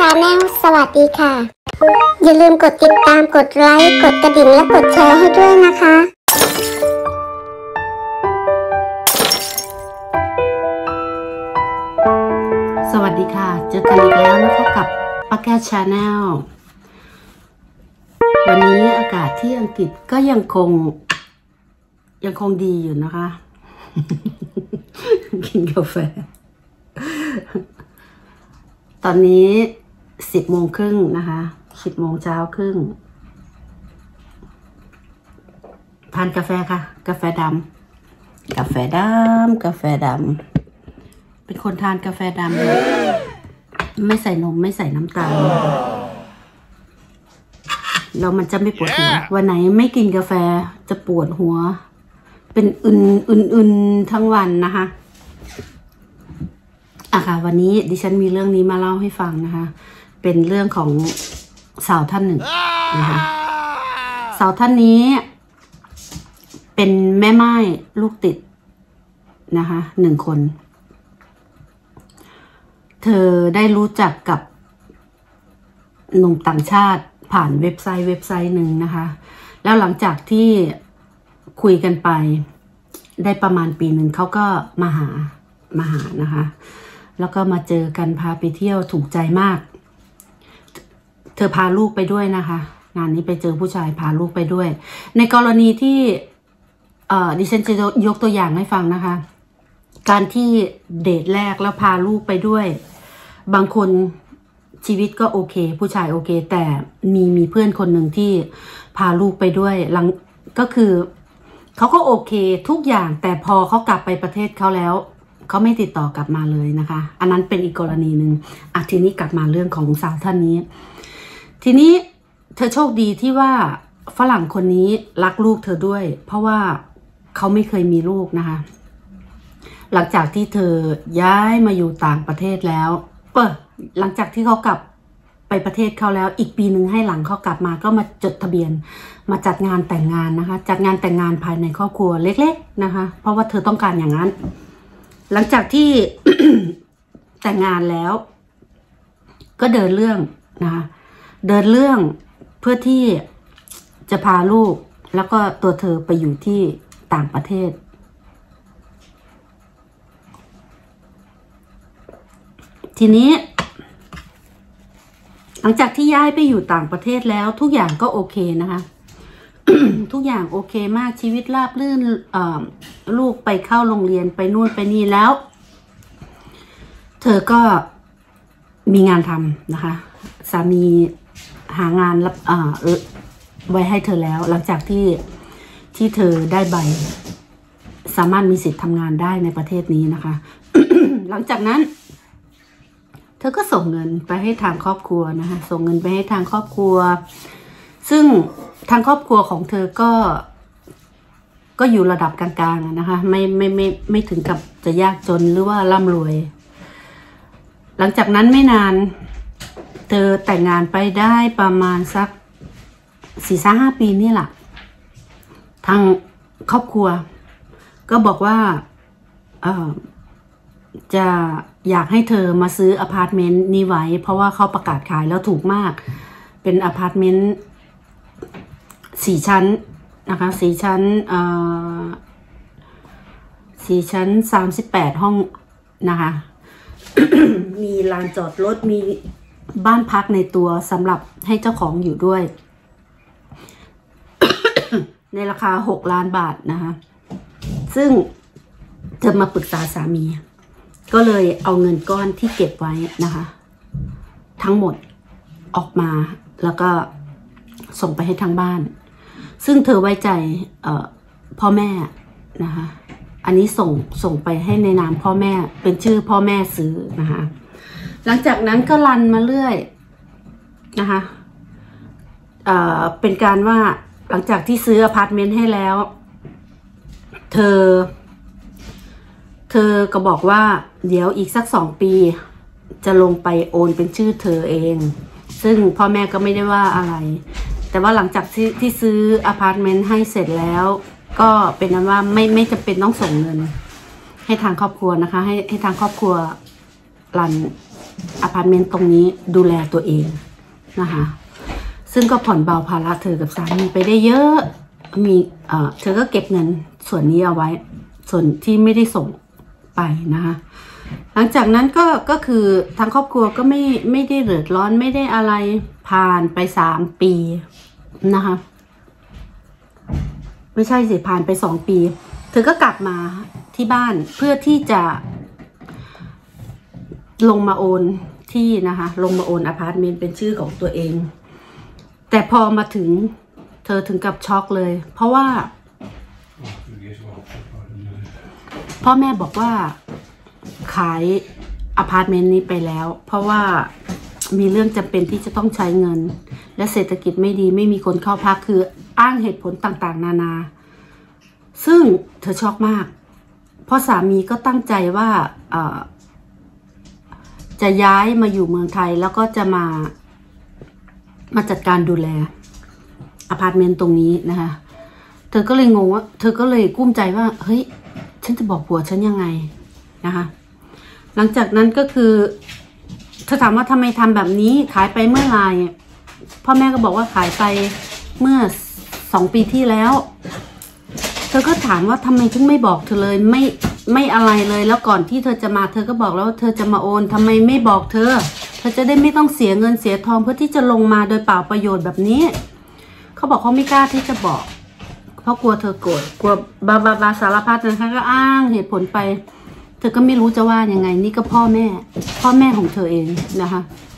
Channel สวัสดีค่ะอย่าลืมกดติดตามกดไลค์กดกระดิ่งและกดแชร์ให้ด้วยนะคะสวัสดีค่ะเจอกันอีกแล้วนะคะกับป้าแก้ว Channel วันนี้อากาศที่อังกฤษก็ยังคงดีอยู่นะคะ กินกาแฟตอนนี้10:30นะคะ10:00 เช้าครึ่งทานกาแฟค่ะกาแฟดำเป็นคนทานกาแฟดำไม่ใส่นมไม่ใส่น้ำตาลแล้วมันจะไม่ปวดหัววันไหนไม่กินกาแฟจะปวดหัวเป็นอื่นทั้งวันนะคะค่ะวันนี้ดิฉันมีเรื่องนี้มาเล่าให้ฟังนะคะเป็นเรื่องของสาวท่านหนึ่งนะคะสาวท่านนี้เป็นแม่ไม้ลูกติดนะคะ1 คนเธอได้รู้จักกับหนุ่มต่างชาติผ่านเว็บไซต์หนึ่งนะคะแล้วหลังจากที่คุยกันไปได้ประมาณปีหนึ่งเขาก็มาหานะคะแล้วก็มาเจอกันพาไปเที่ยวถูกใจมากเธอพาลูกไปด้วยนะคะงานนี้ไปเจอผู้ชายพาลูกไปด้วยในกรณีที่ดิฉันจะยกตัวอย่างให้ฟังนะคะการที่เดทแรกแล้วพาลูกไปด้วยบางคนชีวิตก็โอเคผู้ชายโอเคแต่มีเพื่อนคนหนึ่งที่พาลูกไปด้วยหลังก็คือเขาก็โอเคทุกอย่างแต่พอเขากลับไปประเทศเขาแล้วเขาไม่ติดต่อกลับมาเลยนะคะอันนั้นเป็นอีกกรณีหนึ่งทีนี้กลับมาเรื่องของสาวท่านนี้ทีนี้เธอโชคดีที่ว่าฝรั่งคนนี้รักลูกเธอด้วยเพราะว่าเขาไม่เคยมีลูกนะคะหลังจากที่เธอย้ายมาอยู่ต่างประเทศแล้วหลังจากที่เขากลับไปประเทศเขาแล้วอีกปีหนึ่งให้หลังเขากลับมาก็มาจดทะเบียนมาจัดงานแต่งงานนะคะจัดงานแต่งงานภายในครอบครัวเล็กๆนะคะเพราะว่าเธอต้องการอย่างนั้นหลังจากที่ แต่งงานแล้วก็เดินเรื่องนะคะเดินเรื่องเพื่อที่จะพาลูกแล้วก็ตัวเธอไปอยู่ที่ต่างประเทศทีนี้หลังจากที่ย้ายไปอยู่ต่างประเทศแล้วทุกอย่างก็โอเคนะคะ ทุกอย่างโอเคมากชีวิตราบรื่นลูกไปเข้าโรงเรียนไปนู่นไปนี่แล้วเธอก็มีงานทำนะคะสามีหางานรับไว้ให้เธอแล้วหลังจากที่เธอได้ใบสามารถมีสิทธิ์ทำงานได้ในประเทศนี้นะคะ หลังจากนั้นเธอก็ส่งเงินไปให้ทางครอบครัวนะคะส่งเงินไปให้ทางครอบครัวซึ่งทางครอบครัวของเธอก็อยู่ระดับกลางๆนะคะไม่ถึงกับจะยากจนหรือว่าร่ำรวยหลังจากนั้นไม่นานเธอแต่งงานไปได้ประมาณสัก4-5 ปีนี่แหละทางครอบครัวก็บอกว่าจะอยากให้เธอมาซื้ออพาร์ตเมนต์นี้ไว้เพราะว่าเขาประกาศขายแล้วถูกมากเป็นอพาร์ตเมนต์4 ชั้นนะคะ4 ชั้น4 ชั้น38 ห้องนะคะ มีลานจอดรถมีบ้านพักในตัวสำหรับให้เจ้าของอยู่ด้วย ในราคา6 ล้านบาทนะคะซึ่งเธอมาปรึกษาสามีก็เลยเอาเงินก้อนที่เก็บไว้นะคะทั้งหมดออกมาแล้วก็ส่งไปให้ทางบ้านซึ่งเธอไว้ใจพ่อแม่นะคะอันนี้ส่งไปให้ในนามพ่อแม่เป็นชื่อพ่อแม่ซื้อนะคะหลังจากนั้นก็รันมาเรื่อยนะคะเป็นการว่าหลังจากที่ซื้ออพาร์ตเมนต์ให้แล้วเธอก็บอกว่าเดี๋ยวอีกสัก2 ปีจะลงไปโอนเป็นชื่อเธอเองซึ่งพ่อแม่ก็ไม่ได้ว่าอะไรแต่ว่าหลังจากที่ซื้ออพาร์ตเมนต์ให้เสร็จแล้วก็เป็นนั้นว่าไม่จำเป็นต้องส่งเงินให้ทางครอบครัวนะคะให้ทางครอบครัวรันอพาร์ตเมนต์ตรงนี้ดูแลตัวเองนะคะซึ่งก็ผ่อนเบาภาระเธอกับสามีไปได้เยอะมีเธอก็เก็บเงินส่วนนี้เอาไว้ส่วนที่ไม่ได้ส่งไปนะคะหลังจากนั้นก็คือทางครอบครัวก็ไม่ได้เดือดร้อนไม่ได้อะไรผ่านไป3 ปีนะคะไม่ใช่สิผ่านไป2 ปีเธอก็กลับมาที่บ้านเพื่อที่จะลงมาโอนที่นะคะลงมาโอนอพาร์ตเมนต์เป็นชื่อของตัวเองแต่พอมาถึงเธอถึงกับช็อกเลยเพราะว่าพ่อแม่บอกว่าขายอพาร์ตเมนต์นี้ไปแล้วเพราะว่ามีเรื่องจำเป็นที่จะต้องใช้เงินและเศรษฐกิจไม่ดีไม่มีคนเข้าพักคืออ้างเหตุผลต่างๆนานาซึ่งเธอช็อกมากเพราะสามีก็ตั้งใจว่าจะย้ายมาอยู่เมืองไทยแล้วก็จะมาจัดการดูแลอพาร์ตเมนต์ตรงนี้นะคะเธอก็เลยงงว่าเธอก็เลยกุ้มใจว่าเฮ้ยฉันจะบอกผัวฉันยังไงนะคะหลังจากนั้นก็คือเธอถามว่าทำไมทำแบบนี้ขายไปเมื่อไหร่พ่อแม่ก็บอกว่าขายไปเมื่อ2 ปีที่แล้วเธอก็ถามว่าทำไมถึงไม่บอกเธอเลยไม่อะไรเลยแล้วก่อนที่เธอจะมาเธอก็บอกแล้วว่าเธอจะมาโอนทำไมไม่บอกเธอจะได้ไม่ต้องเสียเงินเสียทองเพื่อที่จะลงมาโดยเปล่าประโยชน์แบบนี้เขาบอกเขาไม่กล้าที่จะบอกเพราะกลัวเธอโกรธกลัวบาสารพัดนะคะก็อ้างเหตุผลไปเธอก็ไม่รู้จะว่ายังไงนี่ก็พ่อแม่ของเธอเองนะคะ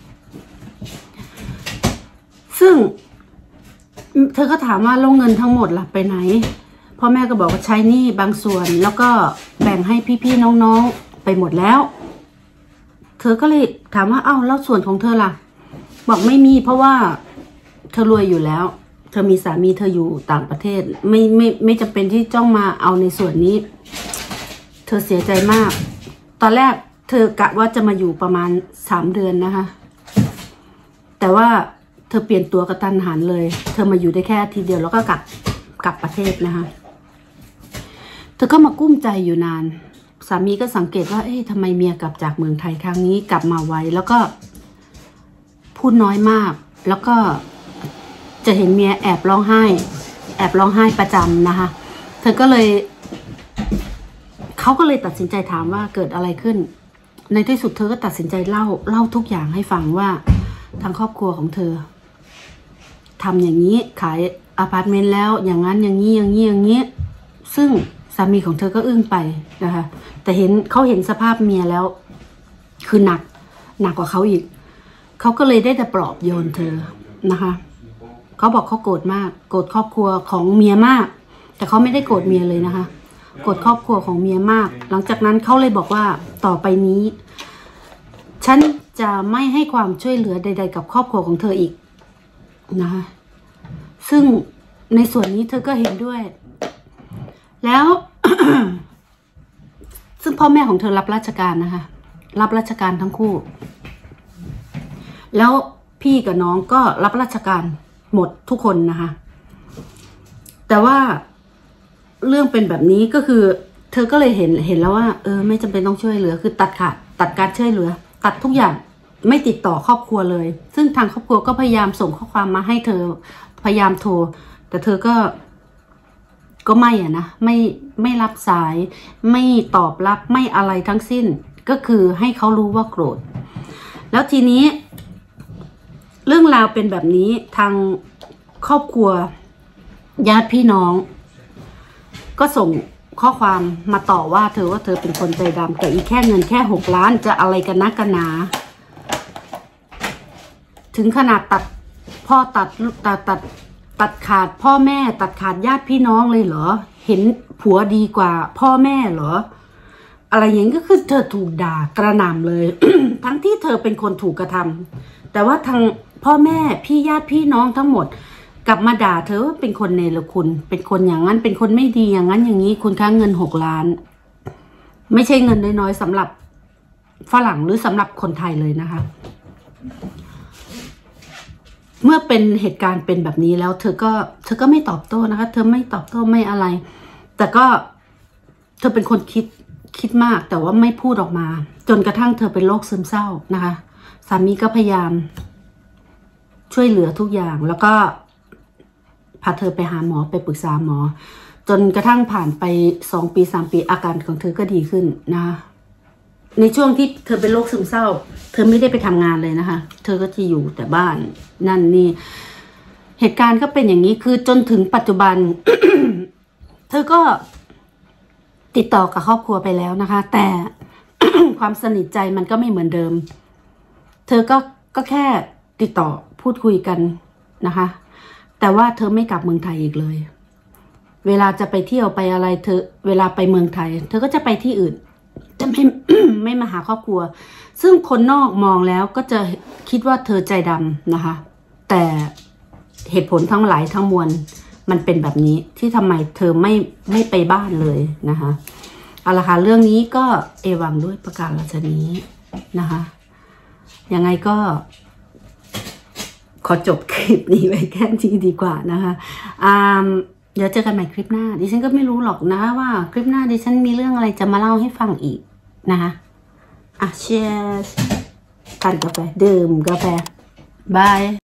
ซึ่งเธอก็ถามว่าลงเงินทั้งหมดล่ะไปไหนพ่อแม่ก็บอกว่าใช้หนี้บางส่วนแล้วก็แบ่งให้พี่ๆน้องๆไปหมดแล้วเธอก็เลยถามว่าเอ้าแล้วส่วนของเธอล่ะบอกไม่มีเพราะว่าเธอรวยอยู่แล้วเธอมีสามีเธออยู่ต่างประเทศไม่จำเป็นที่จ้องมาเอาในส่วนนี้เธอเสียใจมากตอนแรกเธอกะว่าจะมาอยู่ประมาณ3 เดือนนะคะแต่ว่าเธอเปลี่ยนตัวกระทันหันเลยเธอมาอยู่ได้แค่อาทิตย์เดียวแล้วก็กลับประเทศนะคะเธอก็มากุ้มใจอยู่นานสามีก็สังเกตว่าเอ๊ะทำไมเมียกลับจากเมืองไทยครั้งนี้กลับมาไวแล้วก็พูดน้อยมากแล้วก็จะเห็นเมียแอบร้องไห้ประจำนะคะเขาก็เลยตัดสินใจถามว่าเกิดอะไรขึ้นในที่สุดเธอก็ตัดสินใจเล่าทุกอย่างให้ฟังว่าทางครอบครัวของเธอทำอย่างนี้ขายอพาร์ตเมนต์แล้วอย่างนั้นอย่างนี้ซึ่งสามีของเธอก็อึ้งไปนะคะแต่เขาเห็นสภาพเมียแล้วคือหนักกว่าเขาอีกเขาก็เลยได้แต่ปลอบโยนเธอนะคะเขาบอกเขาโกรธมากโกรธครอบครัวของเมียมากแต่เขาไม่ได้โกรธเมียเลยนะคะโกรธครอบครัวของเมียมากหลังจากนั้นเขาเลยบอกว่าต่อไปนี้ฉันจะไม่ให้ความช่วยเหลือใดๆกับครอบครัวของเธออีกนะคะซึ่งในส่วนนี้เธอก็เห็นด้วยแล้ว ซึ่งพ่อแม่ของเธอรับราชการนะคะรับราชการทั้งคู่แล้วพี่กับน้องก็รับราชการหมดทุกคนนะคะแต่ว่าเรื่องเป็นแบบนี้ก็คือเธอก็เลยเห็นแล้วว่าไม่จำเป็นต้องช่วยเหลือคือตัดการช่วยเหลือตัดทุกอย่างไม่ติดต่อครอบครัวเลยซึ่งทางครอบครัวก็พยายามส่งข้อความมาให้เธอพยายามโทรแต่เธอก็ไม่นะไม่รับสายไม่ตอบรับไม่อะไรทั้งสิ้นก็คือให้เขารู้ว่าโกรธแล้วทีนี้เรื่องราวเป็นแบบนี้ทางครอบครัวญาติพี่น้องก็ส่งข้อความมาต่อว่าเธอเป็นคนใจดำแต่อีกแค่เงินแค่6 ล้านจะอะไรกันนักกันหนาถึงขนาดตัดขาดพ่อแม่ตัดขาดญาติพี่น้องเลยเหรอเห็นผัวดีกว่าพ่อแม่เหรออะไรอย่างนี้ก็คือเธอถูกด่ากระหน่ำเลย ทั้งที่เธอเป็นคนถูกกระทำแต่ว่าทางพ่อแม่พี่ญาติพี่น้องทั้งหมดกลับมาด่าเธอว่าเป็นคนเนรคุณเป็นคนอย่างนั้นเป็นคนไม่ดีอย่างนั้นอย่างนี้คุณค้างเงิน6 ล้านไม่ใช่เงินน้อยๆสำหรับฝรั่งหรือสำหรับคนไทยเลยนะคะเมื่อเป็นเหตุการณ์เป็นแบบนี้แล้วเธอก็ไม่ตอบโต้นะคะเธอไม่ตอบโต้ไม่อะไรแต่ก็เธอเป็นคนคิดมากแต่ว่าไม่พูดออกมาจนกระทั่งเธอเป็นโรคซึมเศร้านะคะสามีก็พยายามช่วยเหลือทุกอย่างแล้วก็พาเธอไปหาหมอไปปรึกษาหมอจนกระทั่งผ่านไป2 ปี3 ปีอาการของเธอก็ดีขึ้นนะคะในช่วงที่เธอเป็นโรคซึมเศร้าเธอไม่ได้ไปทำงานเลยนะคะเธอก็จะอยู่แต่บ้านนั่นนี่เหตุการณ์ก็เป็นอย่างนี้คือจนถึงปัจจุบัน เธอก็ติดต่อกับครอบครัวไปแล้วนะคะแต่ ความสนิทใจมันก็ไม่เหมือนเดิมเธอก็แค่ติดต่อพูดคุยกันนะคะแต่ว่าเธอไม่กลับเมืองไทยอีกเลยเวลาจะไปเที่ยวไปอะไรเธอเวลาไปเมืองไทยเธอก็จะไปที่อื่นจะไม่ ไม่มาหาครอบครัวซึ่งคนนอกมองแล้วก็จะคิดว่าเธอใจดำนะคะแต่เหตุผลทั้งหลายทั้งมวลมันเป็นแบบนี้ที่ทำไมเธอไม่ไปบ้านเลยนะคะเอาละค่ะเรื่องนี้ก็เอวังด้วยประการฉนี้นะคะยังไงก็ขอจบคลิปนี้ไว้แค่นี้ดีกว่านะคะเดี๋ยวเจอกันใหม่คลิปหน้าดิฉันก็ไม่รู้หรอกนะว่าคลิปหน้าดิฉันมีเรื่องอะไรจะมาเล่าให้ฟังอีกนะคะเชียร์ทานกาแฟดื่มกาแฟบาย